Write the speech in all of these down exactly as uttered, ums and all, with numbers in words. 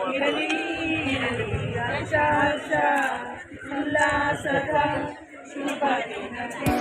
ಇರಲಿ ಇರಲಿ ಆಶ ಆಶ ಉಲ್ಲಾಸದ ಶುಭ ದಿನಕ್ಕೆ.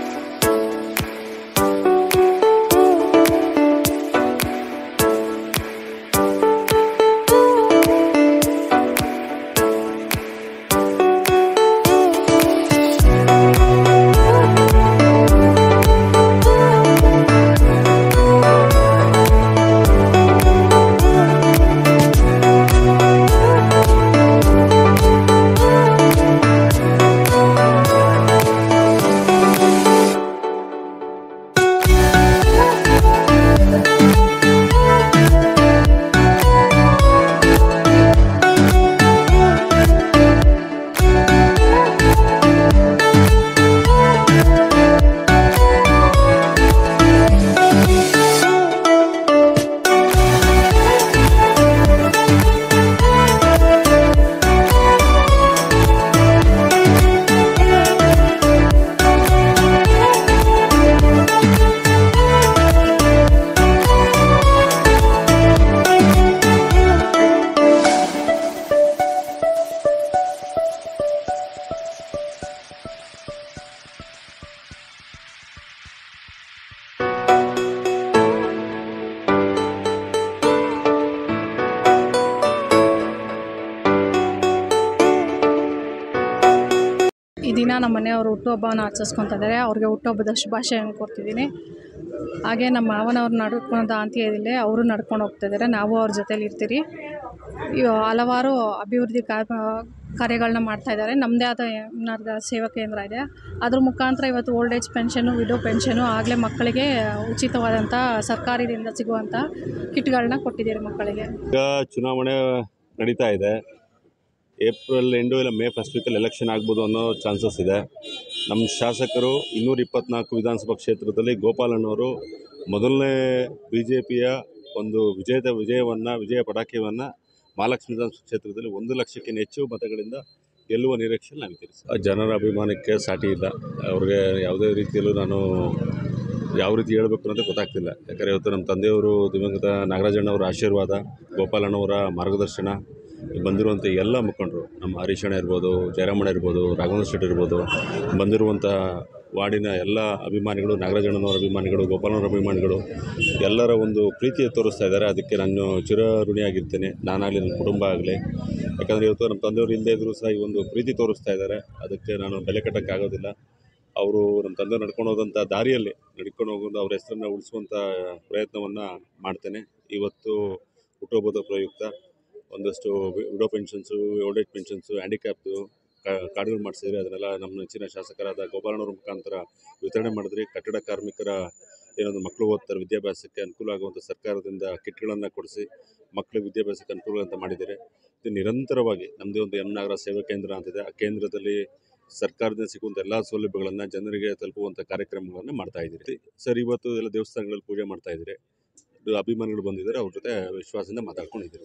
ಈ ದಿನ ನಮ್ಮ ಮನೆಯವರು ಹುಟ್ಟುಹಬ್ಬವನ್ನು ಆಚರಿಸ್ಕೊತಾ ಇದ್ದಾರೆ. ಅವ್ರಿಗೆ ಹುಟ್ಟುಹಬ್ಬದ ಶುಭಾಶಯವನ್ನು ಕೊಡ್ತಿದ್ದೀನಿ. ಹಾಗೆ ನಮ್ಮ ಮಾವನವ್ರು ನಡ್ಕೊಂಡ ಅಂತ್ಯದಲ್ಲಿ ಅವರು ನಡ್ಕೊಂಡು ಹೋಗ್ತಾಯಿದ್ದಾರೆ. ನಾವು ಅವ್ರ ಜೊತೇಲಿ ಇರ್ತೀರಿ. ಹಲವಾರು ಅಭಿವೃದ್ಧಿ ಕಾರ್ಯಗಳನ್ನ ಮಾಡ್ತಾಯಿದ್ದಾರೆ. ನಮ್ಮದೇ ಆದ ನರ್ಗ ಸೇವಾ ಕೇಂದ್ರ ಇದೆ. ಅದ್ರ ಮುಖಾಂತರ ಇವತ್ತು old age pension, widow pension, ಆಗಲೇ ಮಕ್ಕಳಿಗೆ ಉಚಿತವಾದಂಥ ಸರ್ಕಾರದಿಂದ ಸಿಗುವಂಥ ಕಿಟ್ಗಳನ್ನ ಕೊಟ್ಟಿದ್ದೀರಿ ಮಕ್ಕಳಿಗೆ. ಈಗ ಚುನಾವಣೆ ನಡೀತಾ ಇದೆ. ಏಪ್ರಿಲ್ ಎಂಡು ಇಲ್ಲ ಮೇ ಫಸ್ಟ್ ವೀಕಲ್ಲಿ ಎಲೆಕ್ಷನ್ ಆಗ್ಬೋದು ಅನ್ನೋ ಚಾನ್ಸಸ್ ಇದೆ. ನಮ್ಮ ಶಾಸಕರು ಇನ್ನೂರ ಇಪ್ಪತ್ತ್ನಾಲ್ಕು ವಿಧಾನಸಭಾ ಕ್ಷೇತ್ರದಲ್ಲಿ ಗೋಪಾಲಣ್ಣವರು ಮೊದಲನೇ ಬಿ ಜೆ ಪಿಯ ಒಂದು ವಿಜಯದ ವಿಜಯವನ್ನು ವಿಜಯ ಪಟಾಕಿಯನ್ನು ಮಹಾಲಕ್ಷ್ಮಿ ವಿಧಾನಸಭಾ ಕ್ಷೇತ್ರದಲ್ಲಿ ಒಂದು ಲಕ್ಷಕ್ಕಿಂತ ಹೆಚ್ಚು ಮತಗಳಿಂದ ಗೆಲ್ಲುವ ನಿರೀಕ್ಷೆಯಲ್ಲಿ ನಾವಿದ್ದೀರಿ. ಜನರ ಅಭಿಮಾನಕ್ಕೆ ಸಾಟಿ ಇಲ್ಲ. ಅವ್ರಿಗೆ ಯಾವುದೇ ರೀತಿಯಲ್ಲೂ ನಾನು ಯಾವ ರೀತಿ ಹೇಳಬೇಕು ಅಂತ ಗೊತ್ತಾಗ್ತಿಲ್ಲ. ಯಾಕಂದರೆ ಇವತ್ತು ನಮ್ಮ ತಂದೆಯವರು ದಿವಂಗತ ನಾಗರಾಜಣ್ಣವರ ಆಶೀರ್ವಾದ, ಗೋಪಾಲಣ್ಣವರ ಮಾರ್ಗದರ್ಶನ, ಬಂದಿರುವಂಥ ಎಲ್ಲ ಮುಖಂಡರು, ನಮ್ಮ ಹರೀಶಣ್ಣ ಇರ್ಬೋದು, ಜಯರಾಮಣ್ಣ ಇರ್ಬೋದು, ರಾಘವೇಂದ್ರ ಶೆಟ್ಟಿ ಇರ್ಬೋದು, ಬಂದಿರುವಂಥ ವಾರ್ಡಿನ ಎಲ್ಲ ಅಭಿಮಾನಿಗಳು, ನಾಗರಾಜಣ್ಣನವರ ಅಭಿಮಾನಿಗಳು, ಗೋಪಾಲನವರ ಅಭಿಮಾನಿಗಳು ಎಲ್ಲರ ಒಂದು ಪ್ರೀತಿ ತೋರಿಸ್ತಾ ಇದ್ದಾರೆ. ಅದಕ್ಕೆ ನಾನು ಚಿರಋಣಿಯಾಗಿರ್ತೇನೆ, ನಾನಾಗಲಿ ನನ್ನ ಕುಟುಂಬ ಆಗಲಿ. ಯಾಕಂದರೆ ಇವತ್ತು ನಮ್ಮ ತಂದೆಯವರು ಇಲ್ಲದೇ ಇದ್ದರೂ ಸಹ ಈ ಒಂದು ಪ್ರೀತಿ ತೋರಿಸ್ತಾ ಇದ್ದಾರೆ. ಅದಕ್ಕೆ ನಾನು ಬೆಲೆ ಕಟ್ಟೋಕ್ಕಾಗೋದಿಲ್ಲ. ಅವರು ನಮ್ಮ ತಂದೆ ನಡ್ಕೊಂಡು ಹೋದಂಥ ದಾರಿಯಲ್ಲಿ ನಡ್ಕೊಂಡು ಹೋಗೋದು ಅವ್ರ ಹೆಸರನ್ನು ಉಳಿಸುವಂಥ ಪ್ರಯತ್ನವನ್ನು ಮಾಡ್ತೇನೆ. ಇವತ್ತು ಹುಟ್ಟುಹಬ್ಬದ ಪ್ರಯುಕ್ತ ಒಂದಷ್ಟು widow pensions, old age pensions, ಹ್ಯಾಂಡಿಕ್ಯಾಪ್ದು ಕಾರ್ಡ್ಗಳು ಮಾಡಿಸಿದ್ರಿ. ಅದನ್ನೆಲ್ಲ ನಮ್ಮ ನೆಚ್ಚಿನ ಶಾಸಕರಾದ ಗೋಪಾಲಣ್ಣವ್ರ ಮುಖಾಂತರ ವಿತರಣೆ ಮಾಡಿದ್ರಿ. ಕಟ್ಟಡ ಕಾರ್ಮಿಕರ ಏನೊಂದು ಮಕ್ಕಳು ಓದ್ತಾರೆ, ವಿದ್ಯಾಭ್ಯಾಸಕ್ಕೆ ಅನುಕೂಲ ಆಗುವಂಥ ಸರ್ಕಾರದಿಂದ ಕಿಟ್ಗಳನ್ನು ಕೊಡಿಸಿ ಮಕ್ಕಳಿಗೆ ವಿದ್ಯಾಭ್ಯಾಸಕ್ಕೆ ಅನುಕೂಲ ಅಂತ ಮಾಡಿದ್ದಾರೆ. ಇದು ನಿರಂತರವಾಗಿ ನಮ್ಮದೇ ಒಂದು ಎಂ ನಾಗರಾಜ್ ಸೇವಾ ಕೇಂದ್ರ ಅಂತಿದೆ. ಆ ಕೇಂದ್ರದಲ್ಲಿ ಸರ್ಕಾರದಿಂದ ಸಿಗುವಂಥ ಎಲ್ಲ ಸೌಲಭ್ಯಗಳನ್ನು ಜನರಿಗೆ ತಲುಪುವಂಥ ಕಾರ್ಯಕ್ರಮಗಳನ್ನು ಮಾಡ್ತಾಯಿದ್ದೀರಿ. ಸರ್, ಇವತ್ತು ಎಲ್ಲ ದೇವಸ್ಥಾನಗಳಲ್ಲಿ ಪೂಜೆ ಮಾಡ್ತಾಯಿದ್ದೀರಿ. ಅಭಿಮಾನಿಗಳು ಬಂದಿದ್ದಾರೆ, ಅವ್ರ ಜೊತೆ ವಿಶ್ವಾಸದಿಂದ ಮಾತಾಡ್ಕೊಂಡಿದ್ದೀರಿ.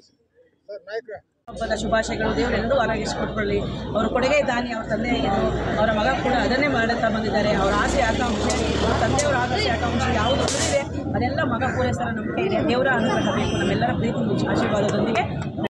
ಹಬ್ಬದ ಶುಭಾಶಯಗಳು. ದೇವರೆಲ್ಲರೂ ಆರೋಗ್ಯ ಕೊಟ್ಕೊಳ್ಳಿ. ಅವರ ಕೊಡುಗೆ ದಾನಿ, ಅವ್ರ ತಂದೆಯಾಗಿದ್ದು ಅವರ ಮಗ ಕೂಡ ಅದನ್ನೇ ಮಾಡುತ್ತಾ ಬಂದಿದ್ದಾರೆ. ಅವರ ಆಸೆ ಆಕಾಂಕ್ಷೆ, ಅವ್ರ ತಂದೆಯವರ ಆಸೆ ಆಕಾಂಕ್ಷೆ ಯಾವುದು ಇದೆ ಅದೆಲ್ಲ ಮಗ ಪೂರೈಸಲು ನಂಬಿಕೆ ಇದೆ. ದೇವರ ಅನುಗ್ರಹ ಬೇಕು. ನಮ್ಮೆಲ್ಲರ ಪ್ರೀತಿ ಆಶೀರ್ವಾದದೊಂದಿಗೆ